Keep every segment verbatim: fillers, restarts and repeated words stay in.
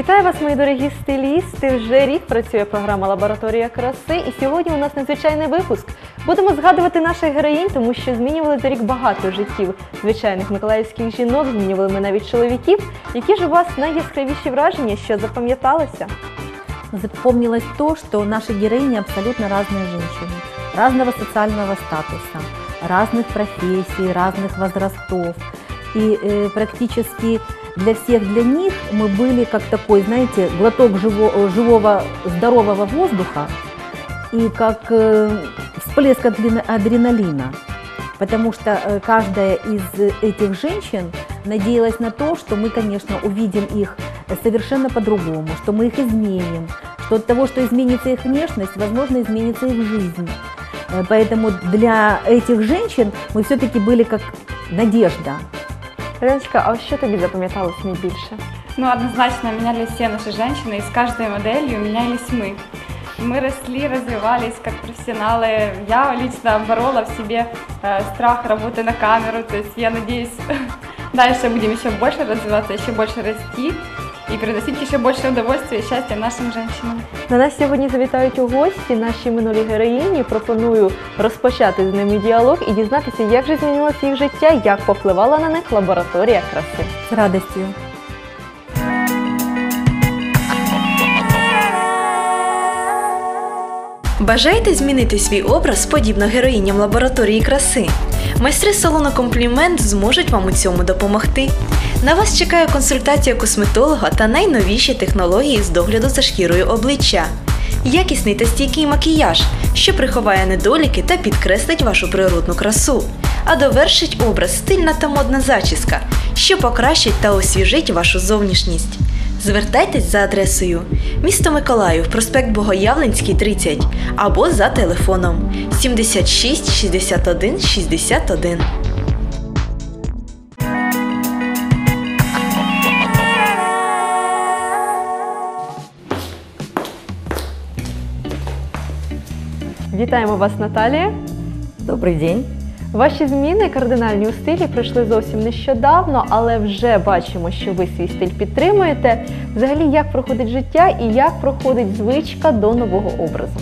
Вітаю вас, мої дорогі стилісти! Вже рік працює програма «Лабораторія краси» і сьогодні у нас надзвичайний випуск. Будемо згадувати наших героїнь, тому що змінювали за рік багато життів звичайних миколаївських жінок, змінювали ми навіть чоловіків. Які ж у вас найяскравіші враження, що запам'яталося? Запомнилось то, что наши героини абсолютно разные женщины, разного социального статуса, разных профессий, разных возрастов. И э, практически для всех для них мы были как такой, знаете, глоток живо, живого, здорового воздуха и как э, всплеск адреналина. Потому что э, каждая из этих женщин надеялась на то, что мы, конечно, увидим их совершенно по-другому, что мы их изменим, что от того, что изменится их внешность, возможно, изменится их жизнь. Поэтому для этих женщин мы все-таки были как надежда. Леночка, а що тобі запам'яталось найбільше? Ну, однозначно менялись все наши женщины, и с каждой моделью менялись мы. Мы росли, развивались как профессионалы. Я лично борола в себе э, страх работы на камеру, то есть я надеюсь, дальше будем еще больше развиваться, еще больше расти и приносить еще больше удовольствия и счастья нашим женщинам. На нас сьогодні завітають у гості наші минулі героїні. Пропоную розпочати з ними діалог і дізнатися, як же змінилося їх життя, як повпливала на них лабораторія краси. С радостью. Бажаєте змінити свій образ подібно героїням лабораторії краси? Майстри салону «Комплімент» зможуть вам у цьому допомогти. На вас чекає консультація косметолога та найновіші технології з догляду за шкірою обличчя. Якісний та стійкий макіяж, що приховає недоліки та підкреслить вашу природну красу. А довершить образ стильна та модна зачіска, що покращить та освіжить вашу зовнішність. Звертайтесь за адресою: місто Миколаїв, проспект Богоявленський, тридцять, або за телефоном сімдесят шість шістдесят один шістдесят один. Вітаємо вас, Наталія. Добрый день. Ваші зміни кардинальні у стилі пройшли зовсім нещодавно, але вже бачимо, що ви свій стиль підтримуєте. Взагалі, як проходить життя і як проходить звичка до нового образу?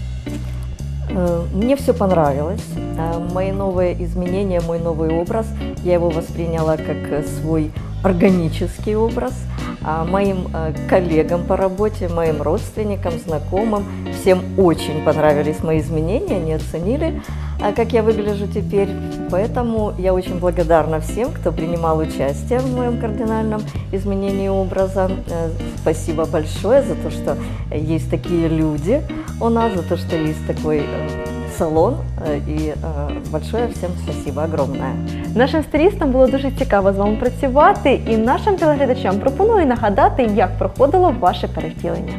Мне все понравилось. Мои новые изменения, мой новый образ, я его восприняла как свой органический образ. Моим коллегам по работе, моим родственникам, знакомым, всем очень понравились мои изменения, они оценили, как я выгляжу теперь. Поэтому я очень благодарна всем, кто принимал участие в моем кардинальном изменении образа. Спасибо большое за то, что есть такие люди у нас, за то, что есть такой салон, і большое всім спасибо, огромное. Нашим стилістам було дуже цікаво з вами працювати, і нашим телеглядачам пропоную нагадати, як проходило ваше перевтілення.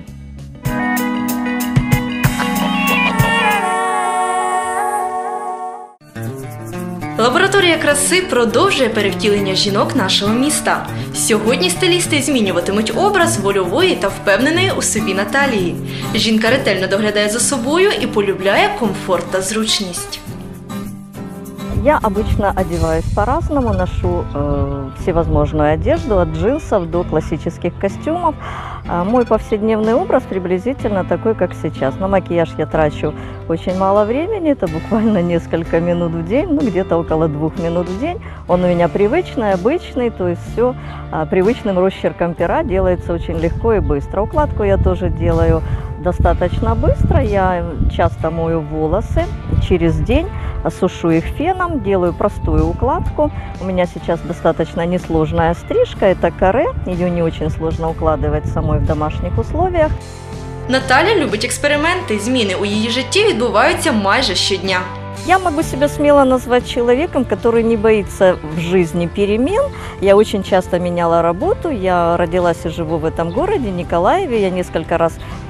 Лабораторія краси продовжує перевтілення жінок нашого міста. Сьогодні стилісти змінюватимуть образ вольової та впевненої у собі Наталії. Жінка ретельно доглядає за собою і полюбляє комфорт та зручність. Я обычно одеваюсь по-разному, ношу э, всевозможную одежду, от джинсов до классических костюмов. А мой повседневный образ приблизительно такой, как сейчас. На макияж я трачу очень мало времени, это буквально несколько минут в день, ну где-то около двух минут в день. Он у меня привычный, обычный, то есть все а, привычным росчерком пера делается очень легко и быстро. Укладку я тоже делаю достаточно быстро, я часто мою волосы через день, сушу их феном, делаю простую укладку. У меня сейчас достаточно несложная стрижка, это каре, ее не очень сложно укладывать самой в домашних условиях. Наталя любить експерименти, зміни у її житті відбуваються майже щодня. Я могу себя смело назвать человеком, который не боится в жизни перемен. Я очень часто меняла работу, я родилась и живу в этом городе, Николаеве. Я несколько раз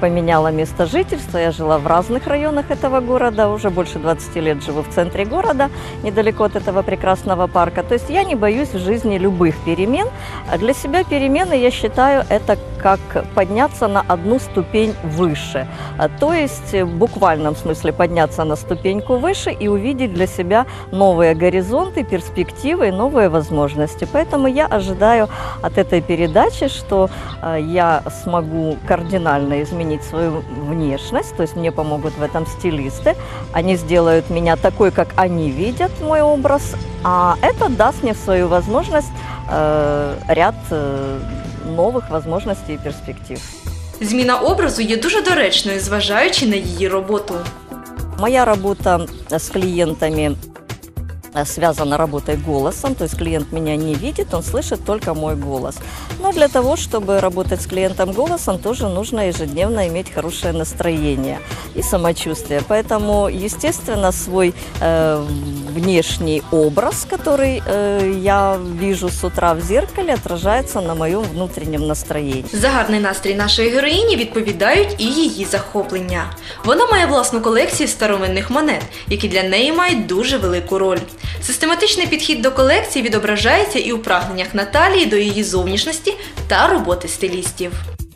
поменяла место жительства, я жила в разных районах этого города, уже больше двадцати лет живу в центре города, недалеко от этого прекрасного парка. То есть я не боюсь в жизни любых перемен. А для себя перемены, я считаю, это как подняться на одну ступень выше. А, то есть в буквальном смысле подняться на ступеньку выше и увидеть для себя новые горизонты, перспективы и новые возможности. Поэтому я ожидаю от этой передачи, что э, я смогу кардинально изменить свою внешность, то есть мне помогут в этом стилисты. Они сделают меня такой, как они видят мой образ, а это даст мне в свою возможность э, ряд э, нових можливостей і перспектив. Зміна образу є дуже доречною, зважаючи на її роботу. Моя работа с клиентами связана работой голосом, то есть клиент меня не видит, он слышит только мой голос. Но для того, чтобы работать с клиентом голосом, тоже нужно ежедневно иметь хорошее настроение и самочувствие. Поэтому, естественно, свой э, внешний образ, который э, я вижу с утра в зеркале, отражается на моем внутреннем настроении. За гарний настрій нашої героїні відповідають і її захоплення. Вона має власну колекцію старовинних монет, які для неї мають дуже велику роль. Систематичний підхід до колекції відображається і у прагненнях Наталії до її зовнішності та роботи стилістів.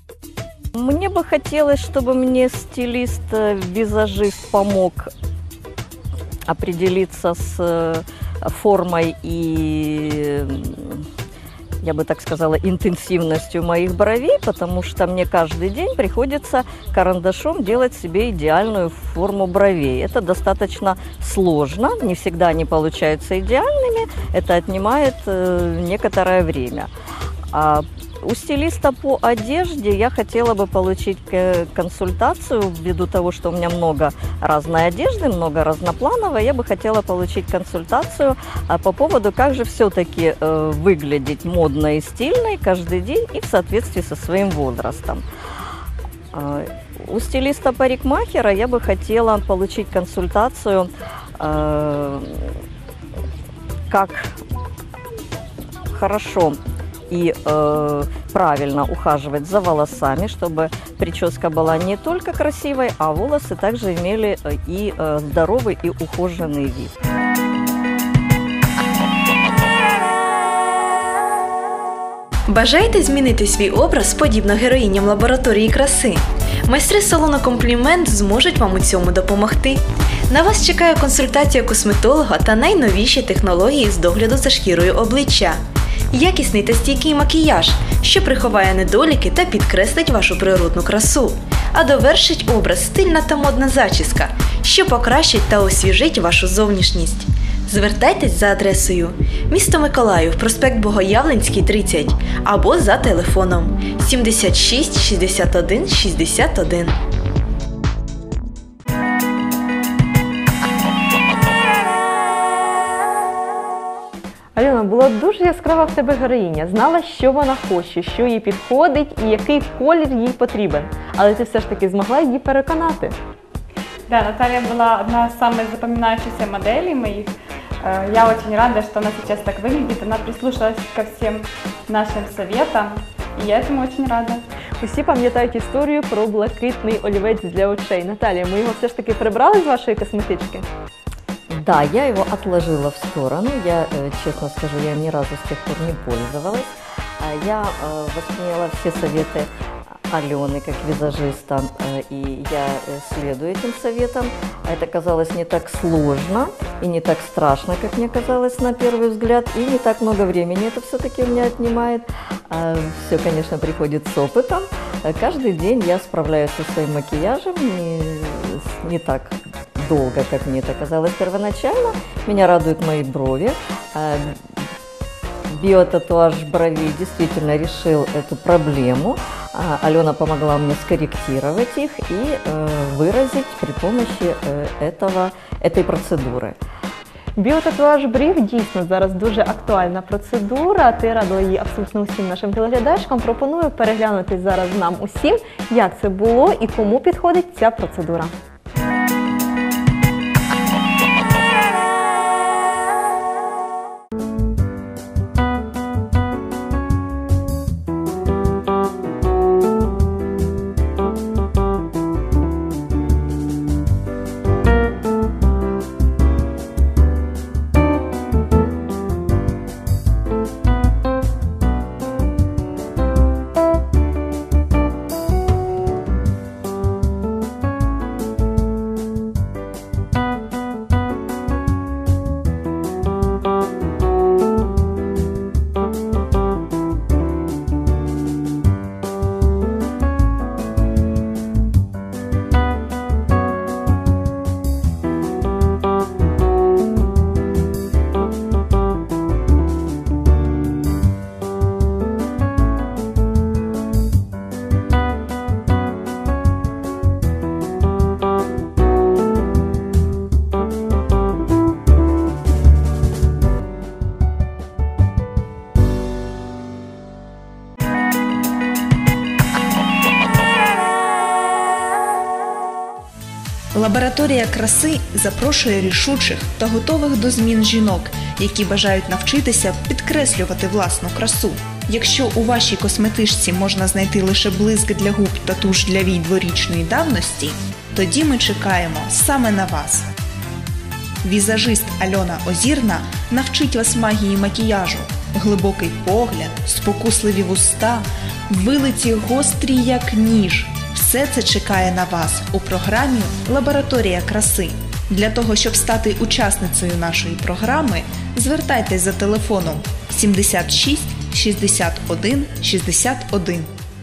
Мне бы хотелось, чтобы мне стилист-визажист помог определиться с формой и, я бы так сказала, интенсивностью моих бровей, потому что мне каждый день приходится карандашом делать себе идеальную форму бровей. Это достаточно сложно, не всегда они получаются идеальными, это отнимает э, некоторое время. А у стилиста по одежде я хотела бы получить консультацию, ввиду того, что у меня много разной одежды, много разноплановой, я бы хотела получить консультацию по поводу, как же все-таки выглядеть модно и стильно каждый день и в соответствии со своим возрастом. У стилиста-парикмахера я бы хотела получить консультацию, как хорошо и э, правильно ухаживать за волосами, чтобы прическа была не только красивой, а волосы также имели и э, здоровый и ухоженный вид. Бажаєте змінити свій образ подібно героїням лабораторії краси? Майстри салону «Комплімент» зможуть вам у цьому допомогти. На вас чекає консультація косметолога та найновіші технології з догляду за шкірою обличчя. Якісний та стійкий макіяж, що приховає недоліки та підкреслить вашу природну красу. А довершить образ стильна та модна зачіска, що покращить та освіжить вашу зовнішність. Звертайтесь за адресою: місто Миколаїв, проспект Богоявленський, тридцять, або за телефоном сімдесят шість шістдесят один шістдесят один. Альона, була дуже яскрава в тебе героїня, знала, що вона хоче, що їй підходить і який колір їй потрібен. Але ти все ж таки змогла її переконати. Да, Наталья была одна из самых запоминающихся моделей моих. Я очень рада, что она сейчас так выглядит. Она прислушалась ко всем нашим советам, и я этому очень рада. Усі пам'ятають історію про блакитний олівець для очей. Наталія, ми його все ж таки прибрали з вашої косметички? Да, я его отложила в сторону. Я, честно скажу, я им ни разу с тех пор не пользовалась. Я восприняла все советы Алены как визажиста, и я следую этим советам. Это казалось не так сложно и не так страшно, как мне казалось на первый взгляд, и не так много времени это все-таки у меня отнимает. Все, конечно, приходит с опытом. Каждый день я справляюсь со своим макияжем не, не так долго, как мне это казалось первоначально. Меня радуют мои брови. Биотатуаж бровей действительно решил эту проблему. Алена помогла мне скорректировать их и выразить при помощи этого, этой процедуры. Біотатуаж брів дійсно зараз дуже актуальна процедура. Ти радила її абсолютно усім нашим телеглядачкам. Пропоную переглянути зараз нам усім, як це було і кому підходить ця процедура. Лабораторія краси запрошує рішучих та готових до змін жінок, які бажають навчитися підкреслювати власну красу. Якщо у вашій косметичці можна знайти лише блиск для губ та туш для вій дворічної давності, тоді ми чекаємо саме на вас. Візажист Альона Озірна навчить вас магії макіяжу, глибокий погляд, спокусливі вуста, вилиці гострі як ніж. Все це чекає на вас у програмі «Лабораторія краси». Для того, щоб стати учасницею нашої програми, звертайтесь за телефоном сімдесят шість шістдесят один шістдесят один.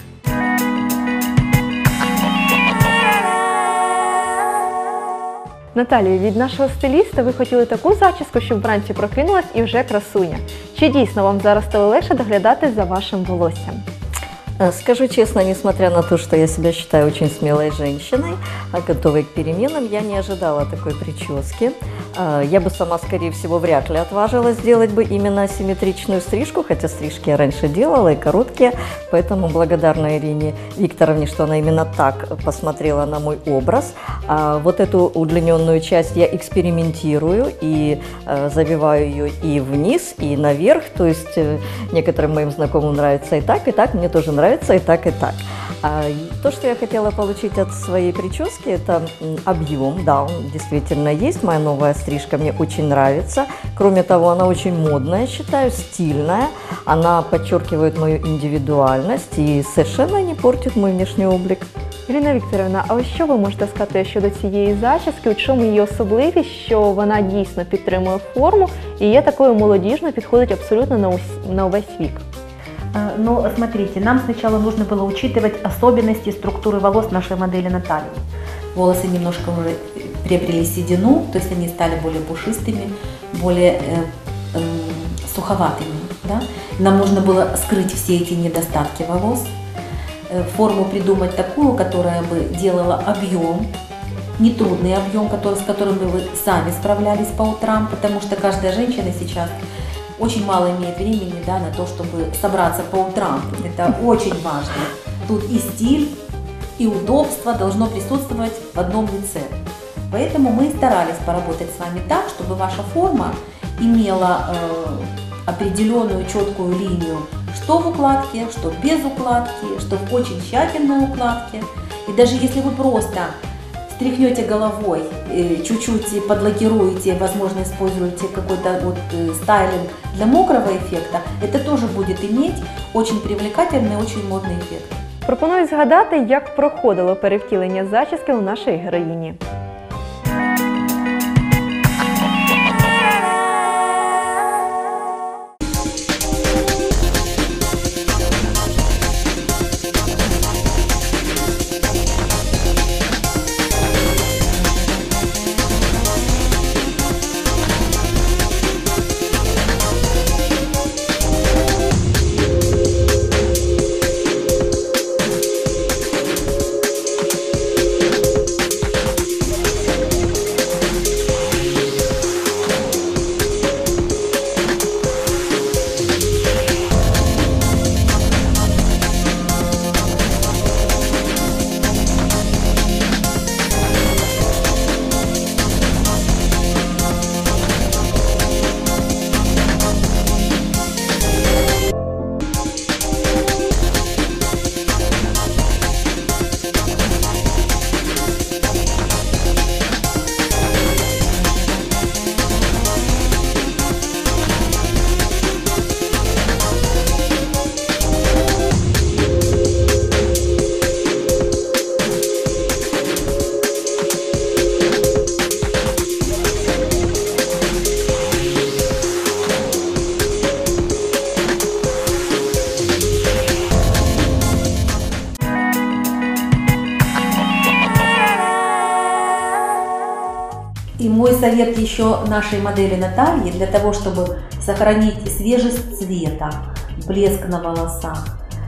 Наталію, від нашого стиліста ви хотіли таку зачіску, щоб вранці прокинулась і вже красуня. Чи дійсно вам зараз стало легше доглядати за вашим волоссям? Скажу честно, несмотря на то, что я себя считаю очень смелой женщиной, готовой к переменам, я не ожидала такой прически. Я бы сама, скорее всего, вряд ли отважилась сделать бы именно асимметричную стрижку, хотя стрижки я раньше делала и короткие, поэтому благодарна Ирине Викторовне, что она именно так посмотрела на мой образ. А вот эту удлиненную часть я экспериментирую и завиваю ее и вниз, и наверх, то есть некоторым моим знакомым нравится и так, и так, мне тоже нравится. Нравится и так, и так. А то, что я хотела получить от своей прически, это объем. Да, он действительно есть. Моя новая стрижка мне очень нравится. Кроме того, она очень модная, считаю, стильная. Она подчеркивает мою индивидуальность и совершенно не портит мой внешний облик. Ірина Вікторівна, а ось що ви можете сказати щодо цієї зачіски? У чому її особливість, що вона дійсно підтримує форму і є такою молодіжною, підходить абсолютно на, ус- на увесь вік? Но смотрите, нам сначала нужно было учитывать особенности структуры волос нашей модели Натальи. Волосы немножко уже приобрели седину, то есть они стали более пушистыми, более э, э, суховатыми. Да? Нам нужно было скрыть все эти недостатки волос, э, форму придумать такую, которая бы делала объем, нетрудный объем, который, с которым бы вы сами справлялись по утрам, потому что каждая женщина сейчас очень мало имеет времени, да, на то, чтобы собраться по утрам. Это очень важно. Тут и стиль, и удобство должно присутствовать в одном лице. Поэтому мы старались поработать с вами так, чтобы ваша форма имела э, определенную четкую линию, что в укладке, что без укладки, что в очень тщательной укладке. И даже если вы просто стряхнете головой, чуть-чуть подлакируете, возможно, используете какой-то вот стайлинг для мокрого эффекта, это тоже будет иметь очень привлекательный, очень модный эффект. Пропоную згадати, як проходило перевтілення зачіски у нашої героїні. И мой совет еще нашей модели Натальи, для того, чтобы сохранить свежесть цвета, блеск на волосах,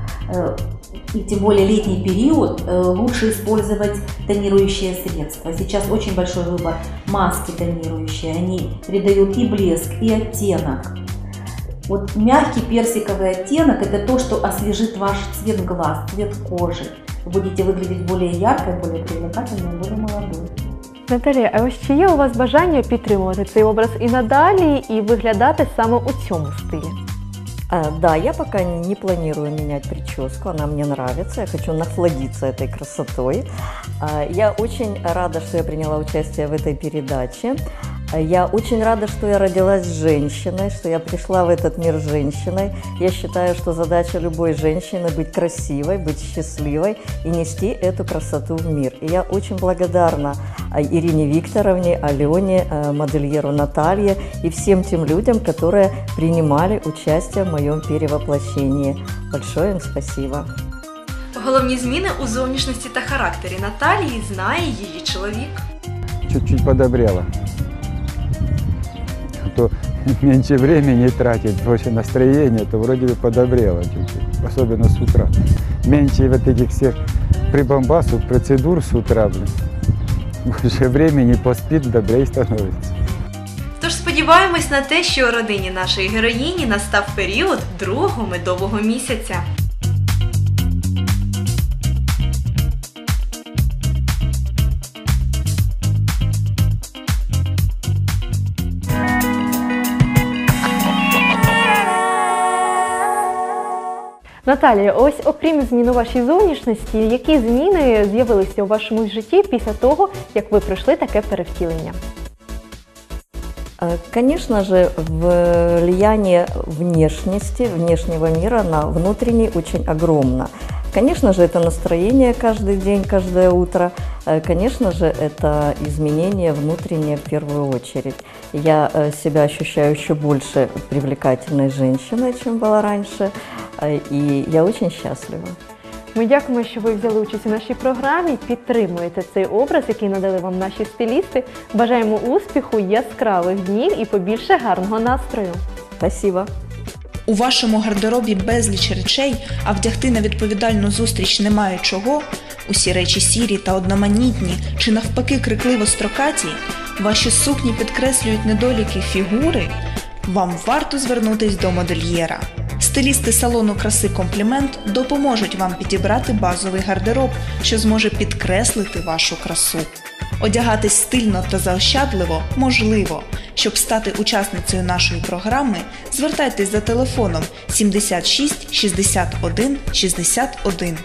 и тем более летний период, лучше использовать тонирующие средства. Сейчас очень большой выбор маски тонирующие, они придают и блеск, и оттенок. Вот мягкий персиковый оттенок – это то, что освежит ваш цвет глаз, цвет кожи. Вы будете выглядеть более яркой, более привлекательной, более молодой. Наталія, а ось чи є у вас бажання підтримувати цей образ і надалі, і виглядати саме у цьому стилі? А, да, я пока не планирую менять прическу, она мне нравится, я хочу насладиться этой красотой. А, я очень рада, что я приняла участие в этой передаче. А, я очень рада, что я родилась женщиной, что я пришла в этот мир женщиной. Я считаю, что задача любой женщины быть красивой, быть счастливой и нести эту красоту в мир. И я очень благодарна Ирине Викторовне, Алене, модельеру Наталье и всем тем людям, которые принимали участие в моем перевоплощении. Большое им спасибо. Головні зміни у зовнішності та характері Наталії знає її чоловік. Чуть-чуть подобрела. А то меньше времени тратить, больше настроения, то вроде бы подобрела чуть-чуть. Особенно с утра. Меньше вот этих всех прибамбасов, процедур с утра, блин. Больше времени поспит, добрей становится. Тож сподіваємось на те, що у родині нашої героїні настав період другого медового місяця. Наталія, ось окрім змін у вашій зовнішності, які зміни з'явилися у вашому житті після того, як ви пройшли таке перевтілення? Конечно же, влияние внешности, внешнего мира на внутренний очень огромно. Конечно же, это настроение каждый день, каждое утро. Конечно же, это изменение внутреннее в первую очередь. Я себя ощущаю еще больше привлекательной женщиной, чем была раньше, и я очень счастлива. Ми дякуємо, що ви взяли участь у нашій програмі, підтримуєте цей образ, який надали вам наші стилісти. Бажаємо успіху, яскравих днів і побільше гарного настрою. Спасибо. У вашому гардеробі безліч речей, а вдягти на відповідальну зустріч немає чого, усі речі сірі та одноманітні, чи навпаки крикливо строкаті, ваші сукні підкреслюють недоліки фігури, вам варто звернутись до модельєра. Стилісти салону краси «Комплімент» допоможуть вам підібрати базовий гардероб, що зможе підкреслити вашу красу. Одягатись стильно та заощадливо можливо. Щоб стати учасницею нашої програми, звертайтесь за телефоном сімдесят шість шістдесят один шістдесят один.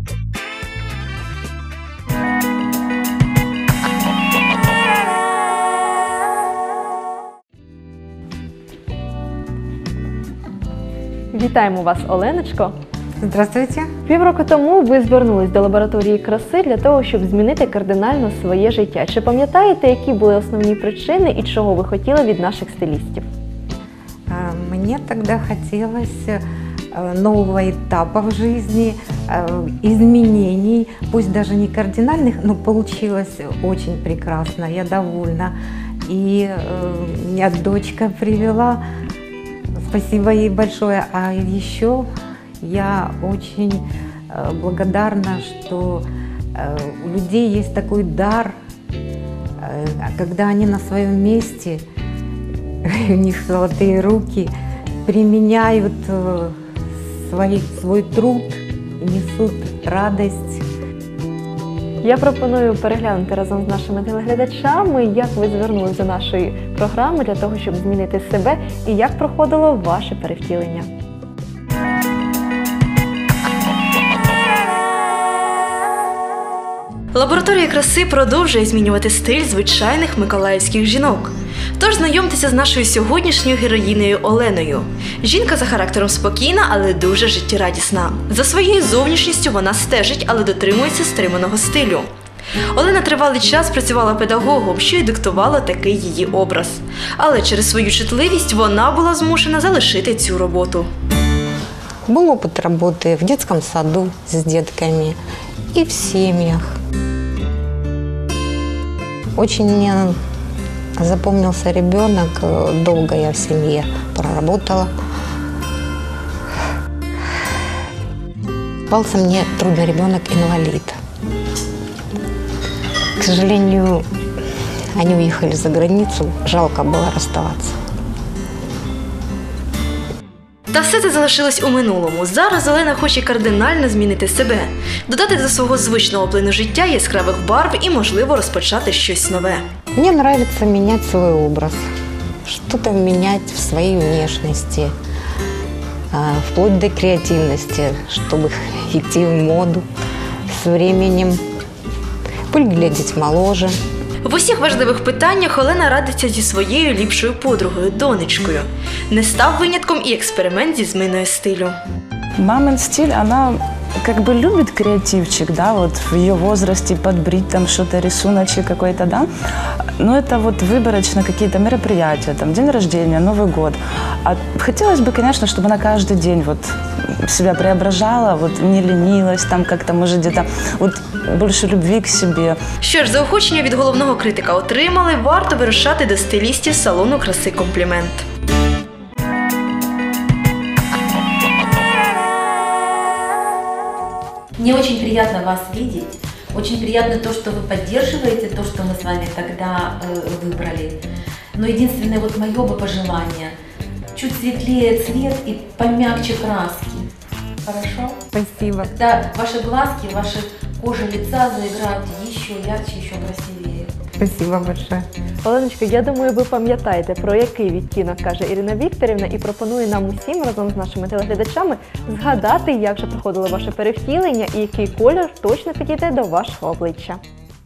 Вітаємо вас, Оленочко. Здравствуйте. Півроку тому ви звернулись до лабораторії краси для того, щоб змінити кардинально своє життя. Чи пам'ятаєте, які були основні причини і чого ви хотіли від наших стилістів? Мне тогда хотелось нового этапа в жизни, изменений, пусть даже не кардинальных, но получилось очень прекрасно, я довольна. И меня дочка привела, спасибо ей большое. А еще я очень благодарна, что у людей есть такой дар, когда они на своем месте, у них золотые руки, применяют свой, свой труд, несут радость. Я пропоную переглянути разом з нашими телеглядачами, як ви звернулись до нашої програми для того, щоб змінити себе і як проходило ваше перевтілення. Лабораторія краси продовжує змінювати стиль звичайних миколаївських жінок. Тож знайомтеся з нашою сьогоднішньою героїнею Оленою. Жінка за характером спокійна, але дуже життєрадісна. За своєю зовнішністю вона стежить, але дотримується стриманого стилю. Олена тривалий час працювала педагогом, що й диктувало такий її образ. Але через свою чутливість вона була змушена залишити цю роботу. Был опыт работы в детском саду с детками и в семьях. Очень мне запомнился ребенок, долго я в семье проработала. Попался мне трудный ребенок-инвалид. К сожалению, они уехали за границу, жалко было расставаться. Та все це залишилось у минулому. Зараз Олена хоче кардинально змінити себе, додати до свого звичного плину життя яскравих барв і, можливо, розпочати щось нове. Мне нравится менять свой образ, что-то менять в своей внешности, а, вплоть до креативности, чтобы идти в моду с временем, выглядеть моложе. В усіх важливих питаннях Олена радиться зі своєю ліпшою подругою, донечкою. Не став винятком і експеримент зі зміною стилю. Мамин стиль, она как бы любит креативчик, да, вот в ее возрасте подбрить там что-то, рисуночек какой-то, да. Но это вот выборочно какие-то мероприятия, там день рождения, Новый год. А хотелось бы, конечно, чтобы она каждый день вот себя преображала, вот не ленилась, там как-то, может, где-то вот больше любви к себе. Що ж, заохочення від головного критика отримали, варто вирушати до стилістів салону краси «Комплімент». Мне очень приятно вас видеть, очень приятно то, что вы поддерживаете то, что мы с вами тогда э, выбрали. Но единственное вот мое бы пожелание, чуть светлее цвет и помягче краски. Хорошо? Спасибо. Да, ваши глазки, ваша кожа лица заиграют еще ярче, еще красивее. Спасибо большое. Оленочка, я думаю, ви пам'ятаєте, про який відтінок каже Ірина Вікторівна, і пропонує нам усім разом з нашими телеглядачами згадати, як же проходило ваше перевтілення і який кольор точно підійде до вашого обличчя.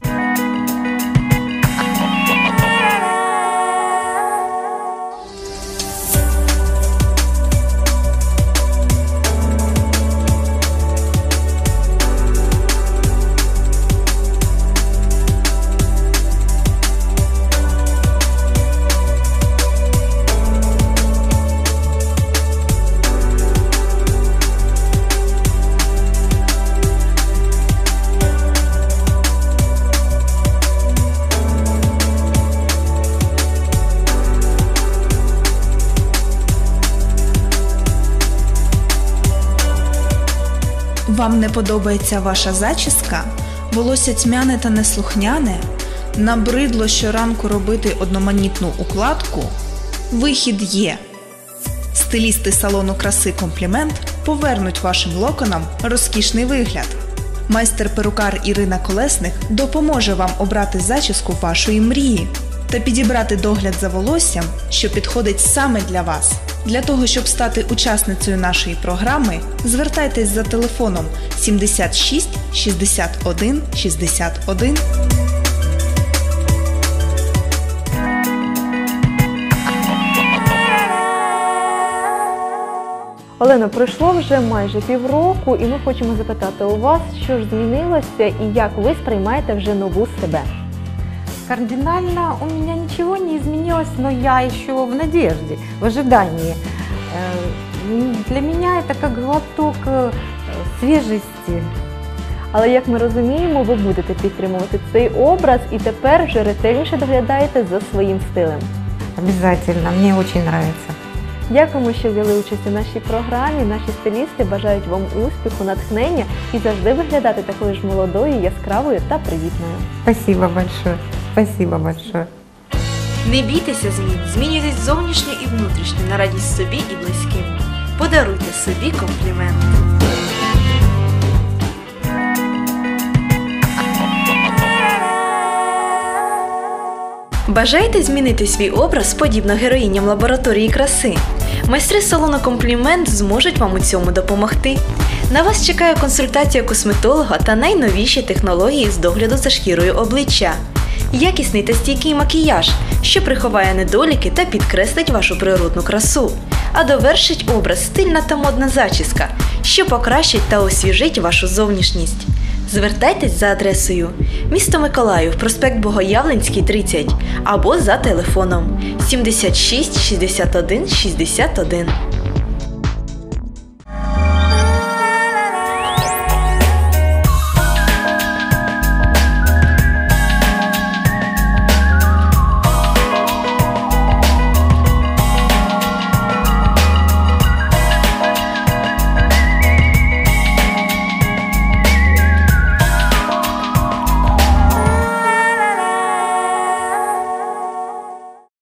Вам не подобається ваша зачіска? Волосся тьмяне та неслухняне? Набридло щоранку робити одноманітну укладку? Вихід є! Стилісти салону краси «Комплімент» повернуть вашим локонам розкішний вигляд. Майстер-перукар Ірина Колесник допоможе вам обрати зачіску вашої мрії та підібрати догляд за волоссям, що підходить саме для вас. Для того, щоб стати учасницею нашої програми, звертайтесь за телефоном сімдесят шість шістдесят один шістдесят один. Олено, пройшло вже майже півроку, і ми хочемо запитати у вас, що ж змінилося і як ви сприймаєте вже нову себе? Кардинально у меня ничего не изменилось, но я еще в надежде, в ожидании. Э, Для меня это как глоток э, свежести. Але, як ми розуміємо, ви будете підтримувати цей образ і тепер вже ретельніше доглядаєте за своїм стилем. Обязательно, мне очень нравится. Дякуємо, що взяли участь у нашій програмі. Наші стилісти бажають вам успіху, натхнення і завжди виглядати такою ж молодою, яскравою та привітною. Спасибо большое. Спасибо большое. Не бійтеся змін, змінюйтесь зовнішньо і внутрішньо на радість собі і близьким. Подаруйте собі комплімент. Бажаєте змінити свій образ подібно героїням лабораторії краси? Майстри салону «Комплімент» зможуть вам у цьому допомогти. На вас чекає консультація косметолога та найновіші технології з догляду за шкірою обличчя. Якісний та стійкий макіяж, що приховає недоліки та підкреслить вашу природну красу. А довершить образ стильна та модна зачіска, що покращить та освіжить вашу зовнішність. Звертайтесь за адресою місто Миколаїв, проспект Богоявленський, тридцять, або за телефоном сімдесят шість шістдесят один шістдесят один.